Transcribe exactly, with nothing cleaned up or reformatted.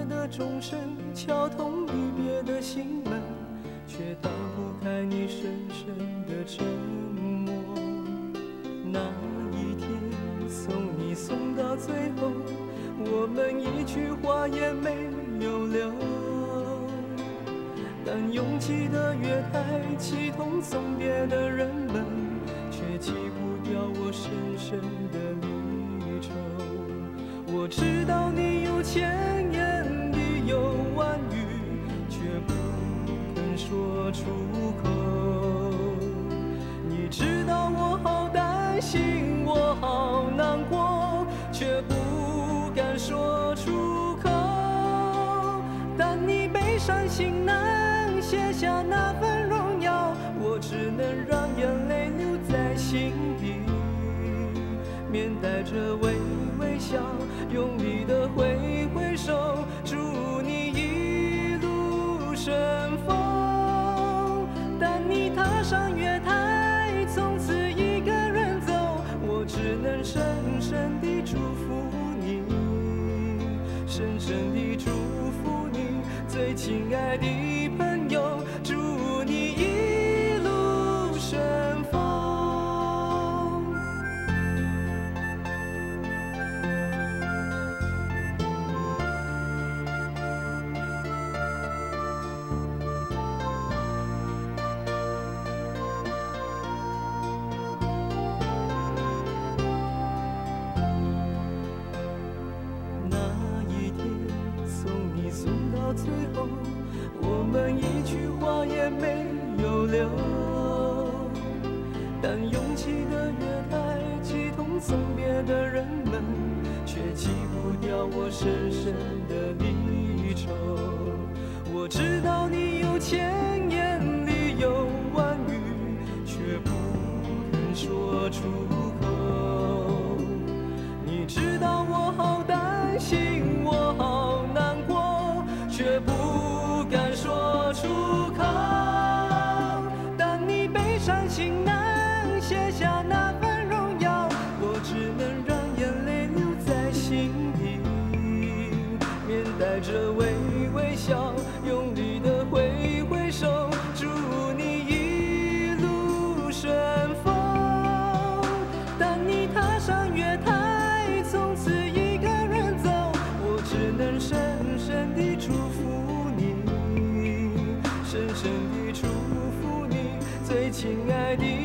的钟声敲痛离别的心门，却打不开你深深的沉默。那一天送你送到最后，我们一句话也没有留。但拥挤的月台，气痛送别的人们，却挤不掉我深深的离愁。我知道你有千言里有万语，却不肯说出口。你知道我好担心，我好难过，却不敢说出口。但你背上行囊，写下那份荣耀，我只能让眼泪留在心底，面带着微微笑，用力的挥挥手，祝你一路顺风。当你踏上月台，从此一个人走，我只能深深地祝福你，深深地祝福你，最亲爱的朋友，祝你一路顺风。最后，我们一句话也没有留。但拥挤的月台，挤痛送别的人们，却挤不掉我深深的离愁。我知道你有千言里有万语，却不肯说出口。你知道我好担心，我好难过，却不敢说出口。当你背上行囊，写下那份荣耀，我只能让眼泪留在心底，面带着微微笑，用力的挥挥手，祝你一路顺风。当你踏上月台，从此一个人走，我只能深深地祝福你，深深地祝福你，最亲爱的